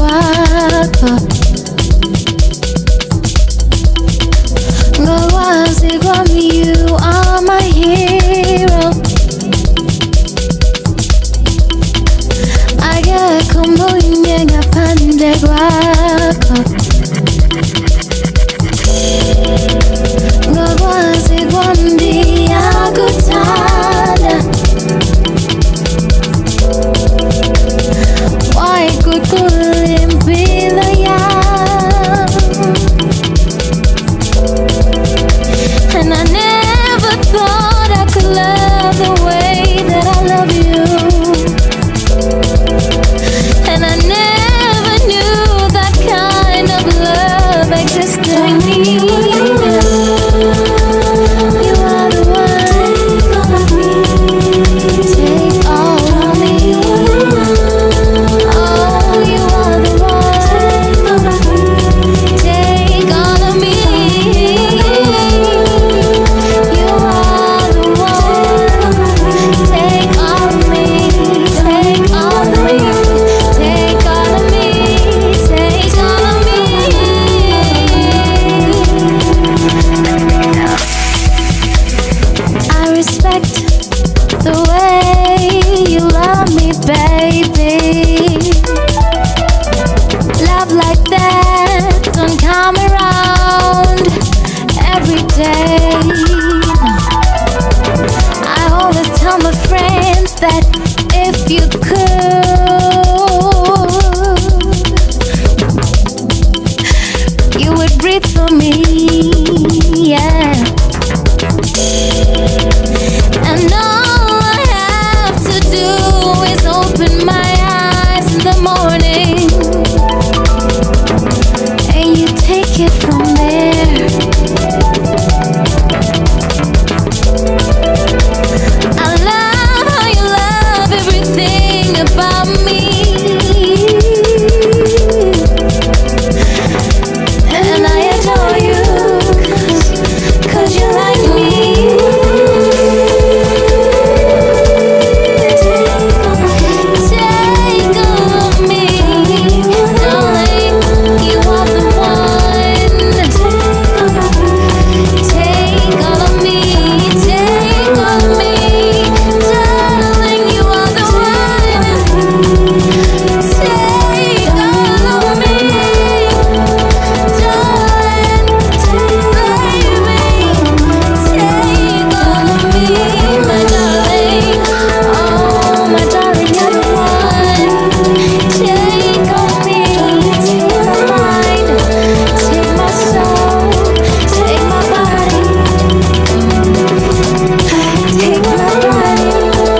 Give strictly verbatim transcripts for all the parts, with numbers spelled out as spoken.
cuerpo. Go así con you are my hero. Ayer como llega pan de guapo. Go así con día gutana. Why could couldn't be the young? And I never thought I could love the way that I love you. And I never knew that kind of love existed in me. You are the one. Take all of me. Oh, you are the one. Take all of me. You are the one. Take all of me. Take all of me. Take all of me. Take all of me. I respect the way you love me, baby. Love like that don't come around every day. I always tell my friends that if you could, you would breathe for me, yeah. And all I have to do is open my eyes in the morning, and you take it from there. I love how you love everything about me, and I adore you, 'cause, 'cause you like me. Take all of me, darling, you are the one. Take all of me, take all of me, darling, you are the one. Take all of me, darling, baby, take all of me, my darling. Oh, my darling, you're the one. Take all of me, take my mind, take my soul, take my body, take my body.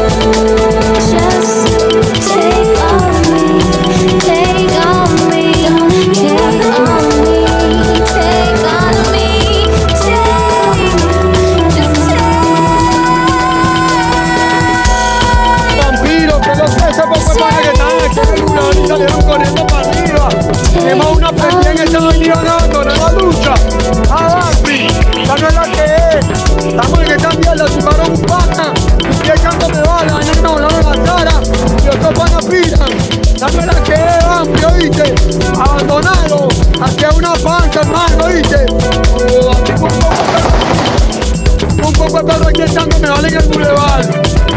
Just take all of me, take all of me, take all of me, take all of me, take, just Vampiro, que los tres se poco para que están aquí en una hora salieron corriendo para arriba. Tenemos una presión en esta avenida dando en la lucha. A Bambi, ya no es la que es. Estamos en esta mierda, si para un pana. Y echándome balas, años que me volaron la cara. Y otros panas piran. Ya no es la que es, Bambi, oíste. Abandonado, hacia una panza, hermano, oíste. Oh, así con un poco de perro. Un poco de perro aquí echándome balas en el bulevar.